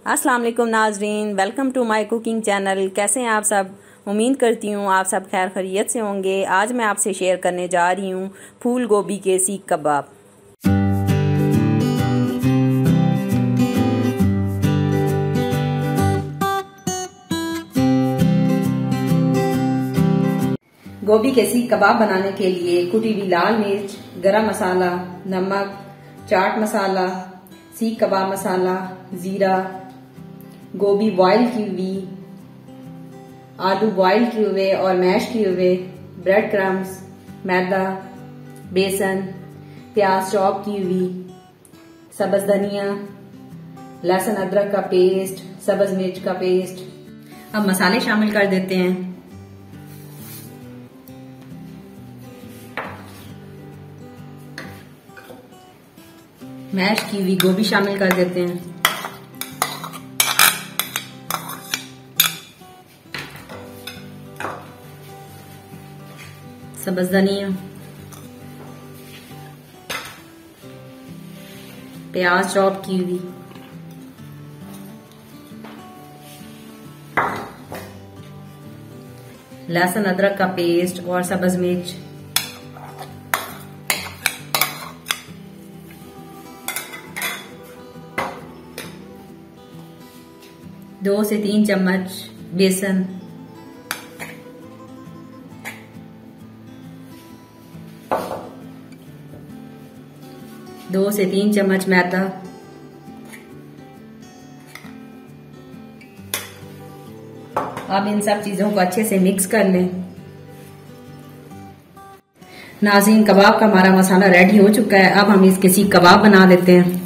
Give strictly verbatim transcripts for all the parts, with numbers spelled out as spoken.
अस्सलाम वालेकुम नाजरीन, welcome to my cooking channel. कैसे हैं आप सब? उम्मीद करती हूँ आप सब खैर खैरियत से होंगे। आज मैं आपसे शेयर करने जा रही हूँ फूल गोभी के सीख कबाब। गोभी के सीख कबाब बनाने के लिए कुटी हुई लाल मिर्च, गरम मसाला, नमक, चाट मसाला, सीख कबाब मसाला, जीरा, गोभी बॉईल की हुई, आलू बॉईल किए हुए और मैश किए हुए, ब्रेड क्रम्स, मैदा, बेसन, प्याज चॉप की हुई, सब्ज धनिया, लहसुन अदरक का पेस्ट, सब्ज मिर्च का पेस्ट। अब मसाले शामिल कर देते हैं। मैश की हुई गोभी शामिल कर देते हैं। सब्ज धनिया, प्याज चॉप की हुई, लहसुन अदरक का पेस्ट और सब्ज मिर्च, दो से तीन चम्मच बेसन, दो से तीन चम्मच मैदा, अब इन सब चीजों को अच्छे से मिक्स कर लें। नाज़रीन, कबाब का हमारा मसाला रेडी हो चुका है। अब हम इसके सीख कबाब बना देते हैं।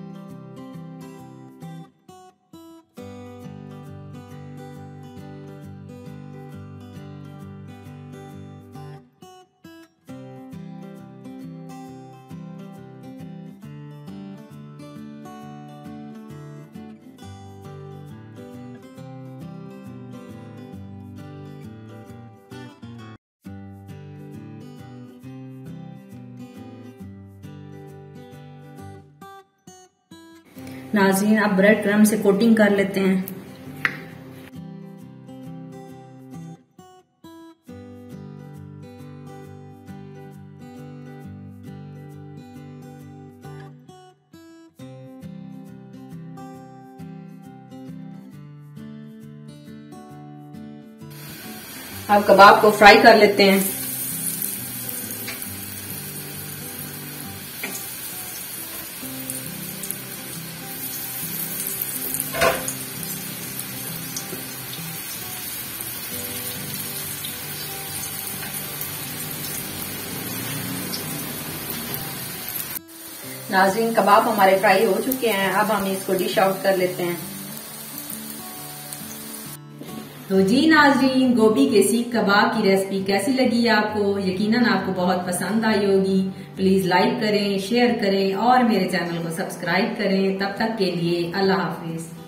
नाज़रीन, अब ब्रेड क्रम्ब से कोटिंग कर लेते हैं। अब कबाब को फ्राई कर लेते हैं। नाज़रीन, कबाब हमारे फ्राई हो चुके हैं। अब हम इसको डिश आउट कर लेते हैं। तो जी नाज़रीन, गोभी के सीख कबाब की रेसिपी कैसी लगी आपको? यकीनन आपको बहुत पसंद आई होगी। प्लीज लाइक करें, शेयर करें और मेरे चैनल को सब्सक्राइब करें। तब तक के लिए अल्लाह हाफिज।